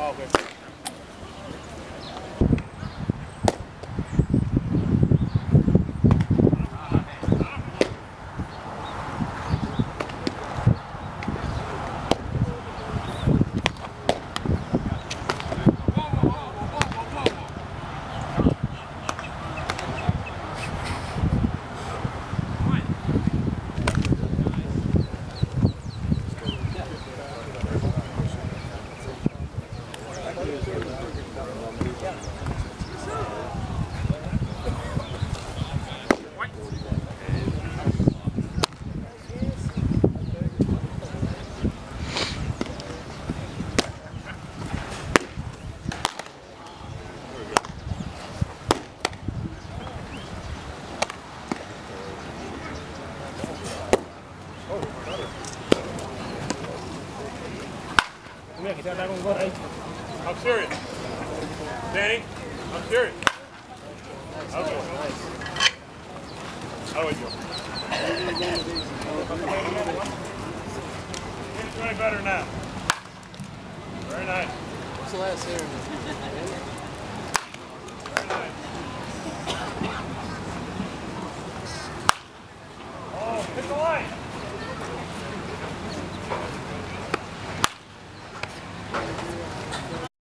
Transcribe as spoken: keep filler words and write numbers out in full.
Oh, okay. I'm serious. Danny, I'm serious. Okay. How do I do? It's way better now. Very nice. What's the last area? Very nice.